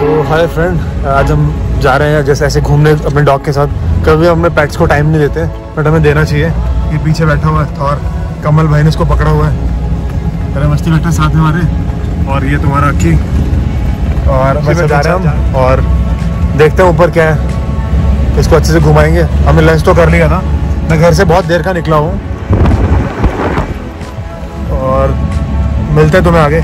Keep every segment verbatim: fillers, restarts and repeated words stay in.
तो hi friend, आज हम जा रहे हैं जैसे ऐसे घूमने अपने डॉग के साथ। कभी हम अपने पेट्स को टाइम नहीं देते, बट हमें देना चाहिए। ये पीछे बैठा हुआ है और कमल भाई ने इसको पकड़ा हुआ है। अरे मस्ती बैठा है साथ में हमारे। और ये तुम्हारा अक्की। और वैसे जा रहे हैं हम और देखते हैं ऊपर क्या है। इसको अच्छे से घुमाएंगे। हमने लंच तो कर लिया था। मैं घर से बहुत देर का निकला हूँ और मिलते हैं तुम्हें आगे।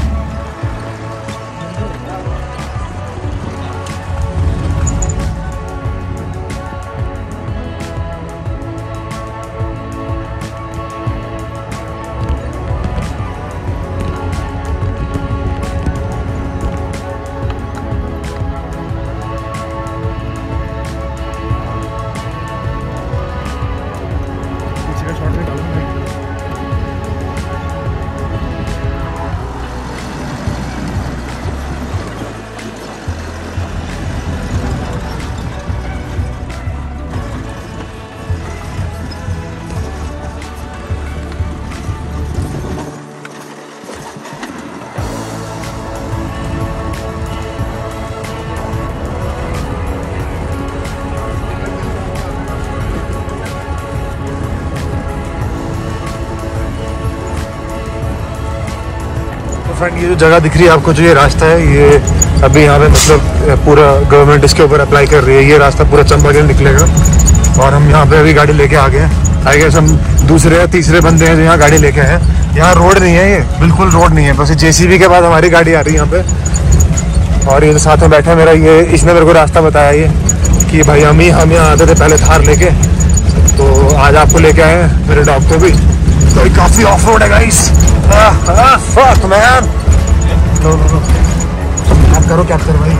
फ्रेंड, ये जो जगह दिख रही है आपको, जो ये रास्ता है, ये अभी यहाँ पे मतलब पूरा गवर्नमेंट इसके ऊपर अप्लाई कर रही है। ये रास्ता पूरा चंबा के निकलेगा और हम यहाँ पे अभी गाड़ी लेके आ गए हैं। आई गेस हम दूसरे या तीसरे बंदे हैं जो यहाँ गाड़ी लेके आए हैं। यहाँ रोड नहीं है, ये बिल्कुल रोड नहीं है। बस जेसीबी के बाद हमारी गाड़ी आ रही है यहाँ पे। और ये साथ में बैठा मेरा, ये इसने मेरे को रास्ता बताया ये कि भाई हम ही हम यहाँ आते थे पहले थार लेके, तो आज आपको लेके आए हैं मेरे डॉग को भी। तो काफ़ी ऑफ रोड है guys. Fuck man, no no no, आप करो कैप्चर भाई।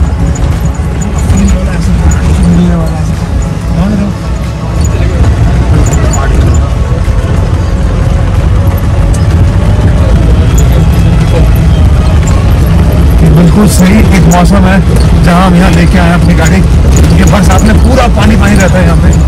बिल्कुल सही एक मौसम है जहां हम यहाँ लेके आए अपनी गाड़ी। ये बरसात में पूरा पानी पानी रहता है यहाँ पे।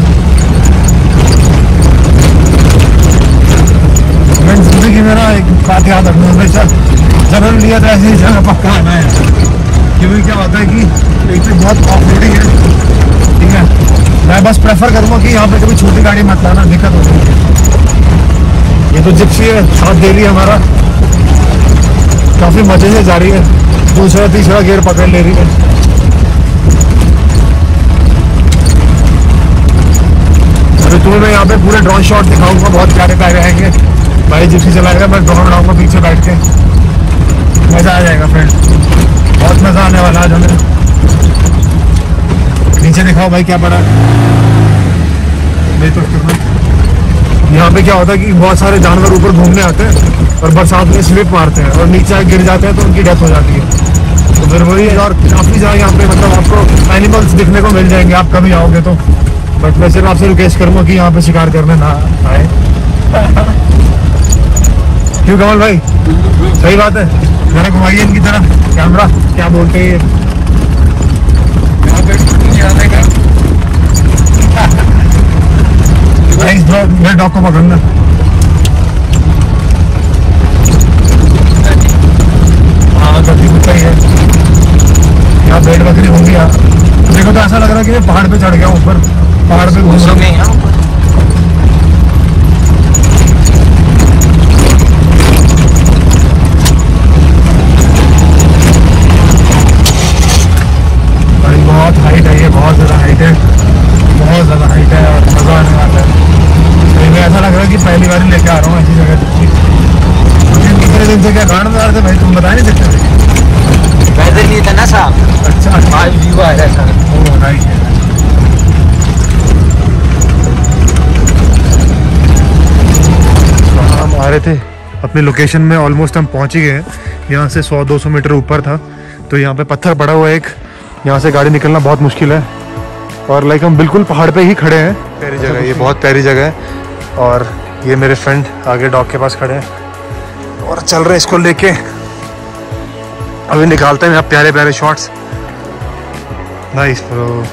मैं जिंदगी में ना एक बात याद रखना, हमेशा जन्म लिया था ऐसी जगह पक्का आना है। क्योंकि क्या होता है कि एक तो बहुत ऑफ रोडिंग है, ठीक है। मैं बस प्रेफर करूँगा कि यहाँ पे कभी छोटी गाड़ी मत लाना, दिक्कत होती है। ये तो जिप्सी है, साथ दे रही है हमारा, काफ़ी मजे से जा रही है। दूसरा तीसरा गियर पकड़ ले रही है। अभी तुम्हें मैं यहाँ पे पूरे ड्रोन शॉट दिखाऊंगा, बहुत प्यारे प्यारे आएंगे। भाई जिप्सी चलाएगा, मैं ड्रोन उड़ाऊंगा पीछे बैठ के। मज़ा आ जाएगा फ्रेंड, बहुत मज़ा आने वाला आज हमें। नीचे दिखाओ भाई क्या पड़ा है। यहाँ पे क्या होता है कि बहुत सारे जानवर ऊपर घूमने आते हैं और बरसात में स्लिप मारते हैं और नीचे गिर जाते हैं तो उनकी डेथ हो जाती है। तो फिर वही है। और काफ़ी जगह यहाँ पे मतलब आपको एनिमल्स दिखने को मिल जाएंगे, आप कभी आओगे तो। बट मैं सिर्फ आपसे रिक्वेस्ट करूँगा कि यहाँ पे शिकार करने ना आए। क्यों कमल भाई, सही बात है। जरा घुमाइए इनकी तरफ कैमरा, क्या बोलते हैं ये। मेरे डॉग को पकड़ना। हाँ गति कुत्ता ही है। यहाँ भेड़ बकरी होंगी यार। देखो तो ऐसा लग रहा है कि मैं पहाड़ पे चढ़ गया हूँ, ऊपर पहाड़ पे घूम रहा हूँ। बहुत हाइट है ये, बहुत ज़्यादा हाइट है, बहुत ज़्यादा हाइट है और मज़ा आने वाला है। तो ऐसा लग रहा है कि पहली बार लेके आ रहा हूँ ऐसी जगह। दूसरे दिन से क्या गाड़ में आ रहे थे भाई, तुम बता नहीं सकते थे। पैदल नहीं था ना साहब। अच्छा, आज व्यू आ रहा था। Oh right. हम आ रहे थे अपनी लोकेशन में, ऑलमोस्ट हम पहुँच ही गए हैं। यहाँ से सौ दो सौ मीटर ऊपर था, तो यहाँ पे पत्थर पड़ा हुआ है एक। यहाँ से गाड़ी निकलना बहुत मुश्किल है और लाइक हम बिल्कुल पहाड़ पे ही खड़े हैं। प्यारी जगह है ये, बहुत प्यारी जगह है। और ये मेरे फ्रेंड आगे डॉग के पास खड़े हैं और चल रहे हैं इसको लेके। अभी निकालते हैं आप प्यारे प्यारे shots. Nice bro.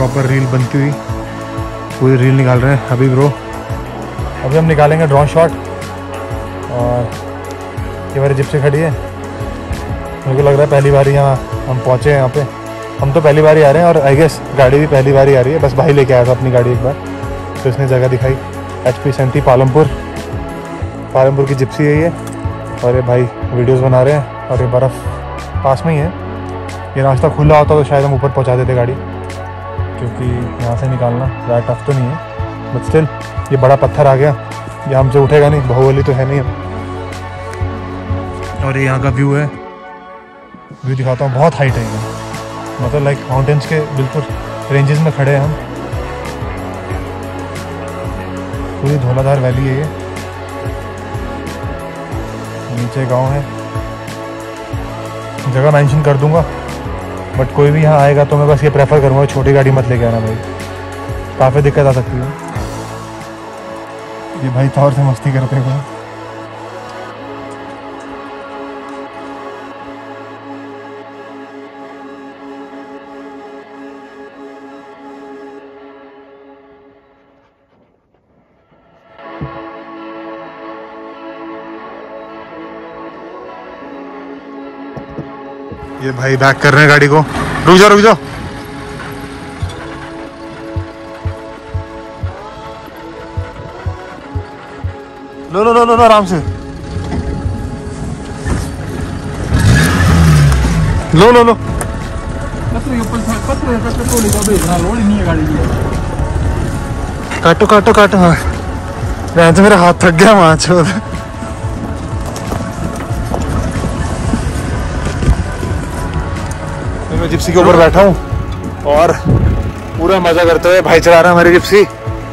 Proper reel बनती हुई पूरी रील निकाल रहे हैं अभी ब्रो। अभी हम निकालेंगे ड्रोन शॉट। और ये बारी जिप्सी खड़ी है, मेरे को लग रहा है पहली बार यहाँ हम पहुँचे हैं। यहाँ पे हम तो पहली बार ही आ रहे हैं और आई गेस गाड़ी भी पहली बार ही आ रही है। बस भाई लेके आया था अपनी गाड़ी एक बार, तो इसने जगह दिखाई। एच पी सैंती पालमपुर पालमपुर की जिप्सी है ये। और ये भाई वीडियोस बना रहे हैं और ये बर्फ़ पास में ही है। ये रास्ता खुला होता तो शायद हम ऊपर पहुंचा देते गाड़ी, क्योंकि यहाँ से निकालना ज़्यादा टफ तो नहीं है। बट स्टिल ये बड़ा पत्थर आ गया, ये हमसे उठेगा नहीं, बाहुबली तो है नहीं हम। और ये यहाँ का व्यू है, व्यू दिखाता हूँ। बहुत हाइट है ये, मतलब लाइक माउंटेन्स के बिल्कुल रेंजेस में खड़े हैं हम। पूरी धौलाधार वैली है ये, नीचे गांव है। जगह मेंशन कर दूंगा, बट कोई भी यहाँ आएगा तो मैं बस ये प्रेफर करूँगा छोटी गाड़ी मत लेके आना भाई, काफ़ी दिक्कत आ सकती है। ये भाई थोर से मस्ती करते हैं। ये भाई बैक कर रहे हैं गाड़ी को। रुक जाओ रुक जाओ। लो लो लो लो आराम से लो लो लो। काटो काटो काटो। हाँ मैं तो मेरा हाथ थक गया वहां छोड़। मैं जिप्सी के ऊपर बैठा हूँ और पूरा मजा करते हुए भाई चला रहा है हमारी जिप्सी।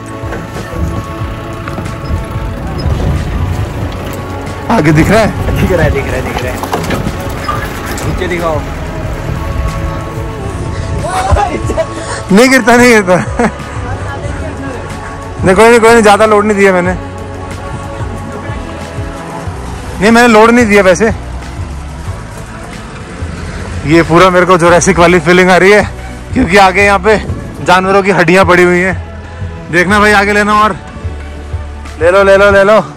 आगे दिख रहा है? दिख रहा है दिख रहा है दिख रहा है। नीचे दिखाओ। नहीं गिरता नहीं गिरता। नहीं कोई नहीं कोई नहीं, ज्यादा लोड नहीं दिया मैंने। नहीं मैंने लोड नहीं दिया वैसे। ये पूरा मेरे को जोरासिक वाली फीलिंग आ रही है, क्योंकि आगे यहाँ पे जानवरों की हड्डियां पड़ी हुई हैं। देखना भाई आगे लेना, और ले लो ले लो ले लो।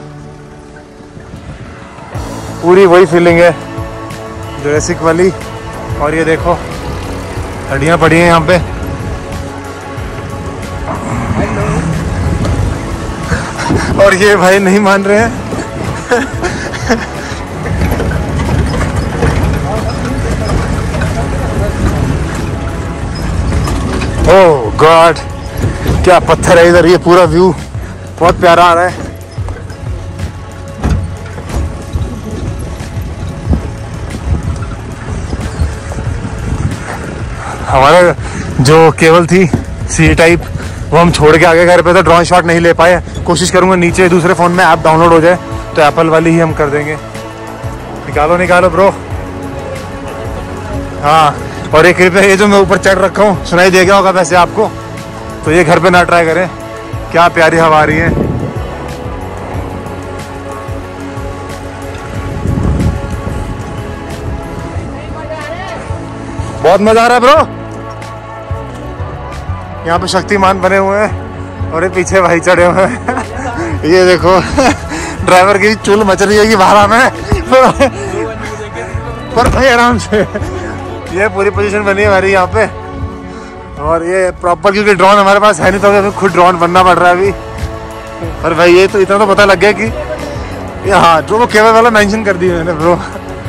पूरी वही फीलिंग है जोरासिक वाली। और ये देखो हड्डियां पड़ी हैं यहाँ पे। और ये भाई नहीं मान रहे हैं। ओह गॉड क्या पत्थर है इधर। ये पूरा व्यू बहुत प्यारा आ रहा है। हमारा जो केबल थी सी टाइप वो हम छोड़ के आगे घर पे तो ड्रोन शॉट नहीं ले पाए। कोशिश करूंगा नीचे दूसरे फ़ोन में ऐप डाउनलोड हो जाए तो एप्पल वाली ही हम कर देंगे। निकालो निकालो ब्रो। हाँ और एक कृपया ये जो मैं ऊपर चढ़ रखा हूँ सुनाई दे गया होगा वैसे आपको, तो ये घर पे ना ट्राई करें। क्या प्यारी हवा आ रही है। बहुत मजा आ रहा है ब्रो। यहाँ पे शक्तिमान बने हुए हैं और ये पीछे भाई चढ़े हुए हैं। ये देखो ड्राइवर की चुल मच रही है कि बाहर आना है पर भाई आराम से। ये पूरी पोजीशन बनी है हमारी यहाँ पे। और ये प्रॉपर क्योंकि ड्रोन हमारे पास है नहीं तो हमें खुद ड्रोन बनना पड़ रहा है अभी। और भाई ये तो इतना तो पता लग गया कि ये हाँ जो वो केबल वाला मेंशन कर दिया मैंने ब्रो।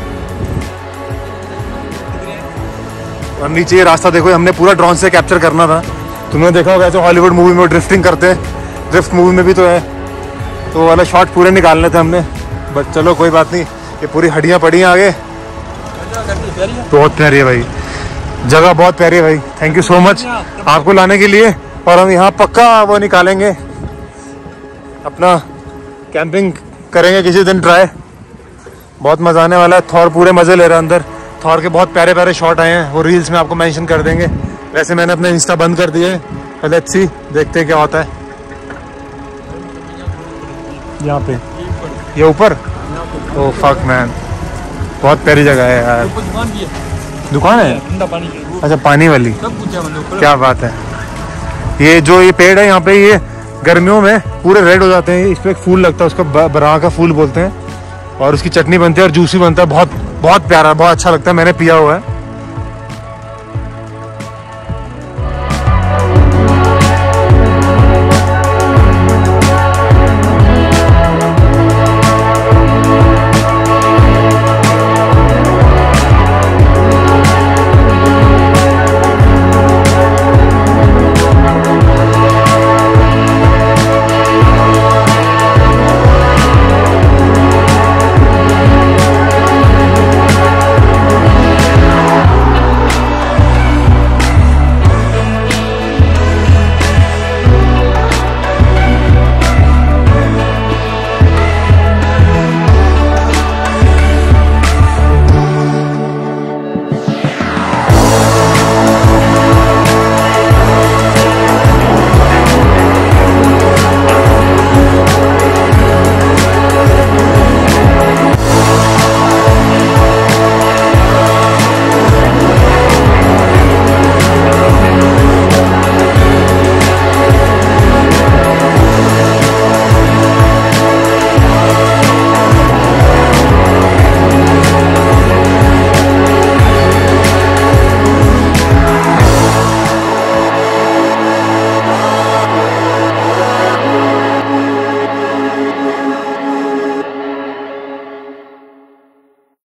और नीचे ये रास्ता देखो, हमने पूरा ड्रोन से कैप्चर करना था। तुमने देखा होगा जो हॉलीवुड मूवी में ड्रिफ्टिंग करते हैं, ड्रिफ्ट मूवी में भी तो है, तो वो वाला शॉट पूरे निकालने थे हमने। बट चलो कोई बात नहीं, ये पूरी हड्डियाँ पड़ी हैं आगे। बहुत प्यारी है भाई जगह, बहुत प्यारी है भाई। थैंक यू सो मच आपको लाने के लिए। और हम यहाँ पक्का वो निकालेंगे, अपना कैंपिंग करेंगे किसी दिन ट्राई। बहुत मजा आने वाला है। थॉर पूरे मजे ले रहा है अंदर। थॉर के बहुत प्यारे प्यारे शॉट आए हैं, वो रील्स में आपको मेंशन कर देंगे। वैसे मैंने अपना इंस्टा बंद कर दिया है। लेट्स सी, देखते हैं क्या होता है। यहाँ पे ये ऊपर ओ फक मैन, बहुत प्यारी जगह है यार। दुकान है? अच्छा पानी वाली, क्या बात है। ये जो ये पेड़ है यहाँ पे, ये गर्मियों में पूरे रेड हो जाते हैं। इस पे एक फूल लगता है, उसको बराह का फूल बोलते हैं, और उसकी चटनी बनती है और जूस भी बनता है। बहुत बहुत प्यारा, बहुत अच्छा लगता है, मैंने पिया हुआ है।